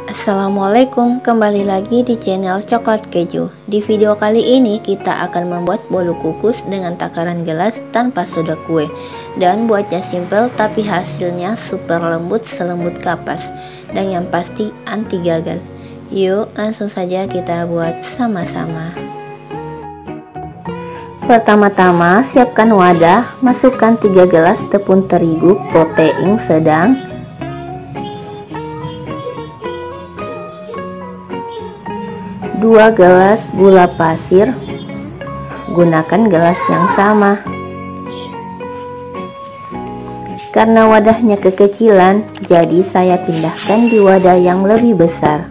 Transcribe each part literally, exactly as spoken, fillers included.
Assalamualaikum, kembali lagi di channel Coklat Keju. Di video kali ini kita akan membuat bolu kukus dengan takaran gelas tanpa soda kue. Dan buatnya simple tapi hasilnya super lembut selembut kapas. Dan yang pasti anti gagal. Yuk langsung saja kita buat sama-sama. Pertama-tama siapkan wadah, masukkan tiga gelas tepung terigu protein sedang, dua gelas gula pasir, gunakan gelas yang sama. Karena wadahnya kekecilan, jadi saya pindahkan di wadah yang lebih besar.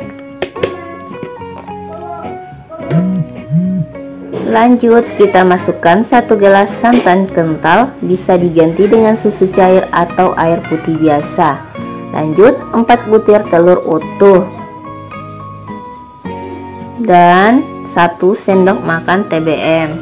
Lanjut, kita masukkan satu gelas santan kental, bisa diganti dengan susu cair atau air putih biasa. Lanjut, empat butir telur utuh dan satu sendok makan T B M.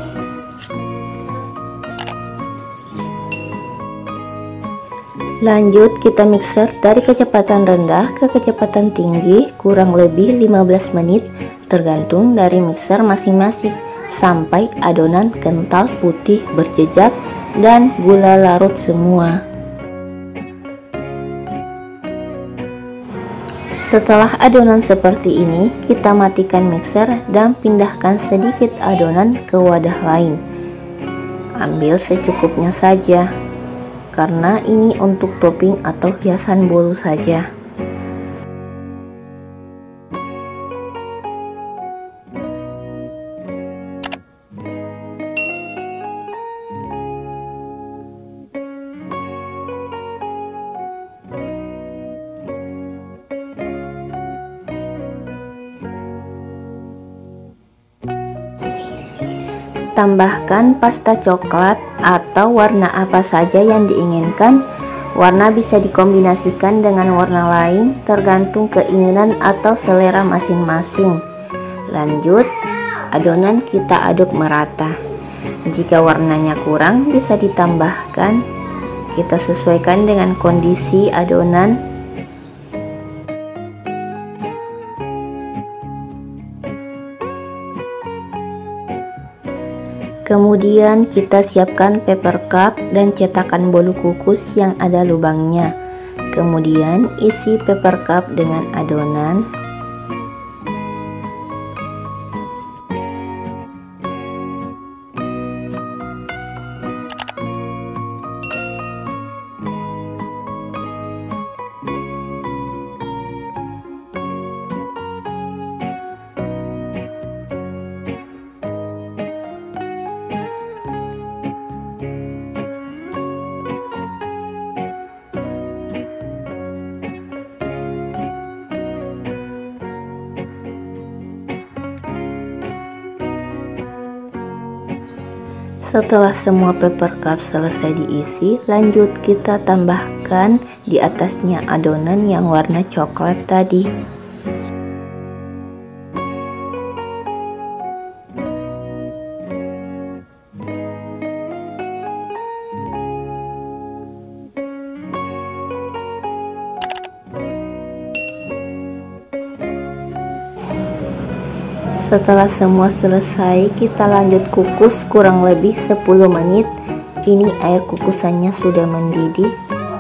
Lanjut, kita mixer dari kecepatan rendah ke kecepatan tinggi kurang lebih lima belas menit, tergantung dari mixer masing-masing, sampai adonan kental putih berjejak dan gula larut semua. Setelah adonan seperti ini, kita matikan mixer dan pindahkan sedikit adonan ke wadah lain. Ambil secukupnya saja, karena ini untuk topping atau hiasan bolu saja. Tambahkan pasta coklat atau warna apa saja yang diinginkan. Warna bisa dikombinasikan dengan warna lain tergantung keinginan atau selera masing-masing. Lanjut, adonan kita aduk merata. Jika warnanya kurang bisa ditambahkan. Kita sesuaikan dengan kondisi adonan. Kemudian kita siapkan paper cup dan cetakan bolu kukus yang ada lubangnya. Kemudian isi paper cup dengan adonan. Setelah semua paper cup selesai diisi, lanjut kita tambahkan di atasnya adonan yang warna coklat tadi. Setelah semua selesai, kita lanjut kukus kurang lebih sepuluh menit. Ini air kukusannya sudah mendidih.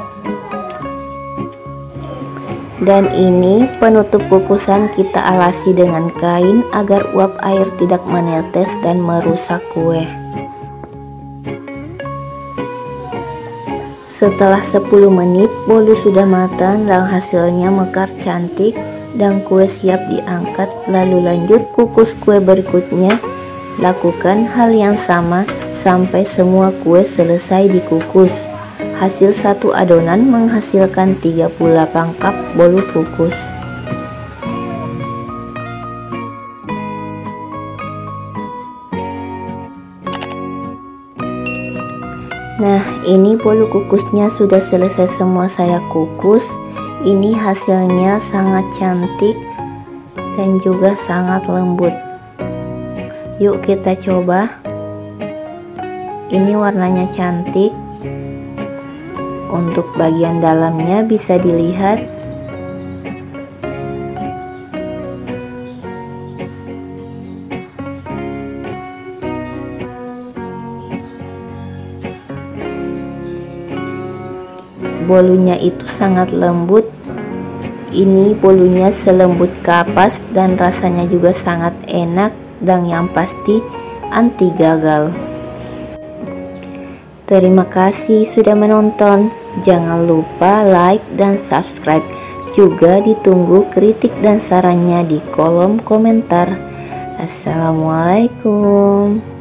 Dan ini penutup kukusan kita alasi dengan kain agar uap air tidak menetes dan merusak kue. Setelah sepuluh menit, bolu sudah matang dan hasilnya mekar cantik. Dan kue siap diangkat. Lalu lanjut kukus kue berikutnya. Lakukan hal yang sama sampai semua kue selesai dikukus. Hasil satu adonan menghasilkan tiga puluh delapan cup bolu kukus. Nah, ini bolu kukusnya sudah selesai semua saya kukus. Ini hasilnya sangat cantik dan juga sangat lembut. Yuk kita coba. Ini warnanya cantik. Untuk bagian dalamnya bisa dilihat bolunya itu sangat lembut. Ini bolunya selembut kapas dan rasanya juga sangat enak, dan yang pasti anti gagal. Terima kasih sudah menonton. Jangan lupa like dan subscribe. Juga ditunggu kritik dan sarannya di kolom komentar. Assalamualaikum.